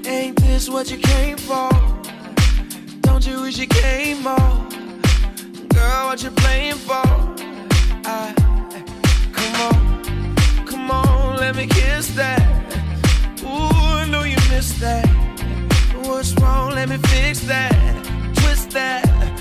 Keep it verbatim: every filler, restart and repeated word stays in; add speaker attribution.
Speaker 1: Ain't this what you came for? Don't you wish you came more? Girl, what you playing for? I, come on, come on, let me kiss that. Ooh, I know you missed that. What's wrong? Let me fix that. Twist that.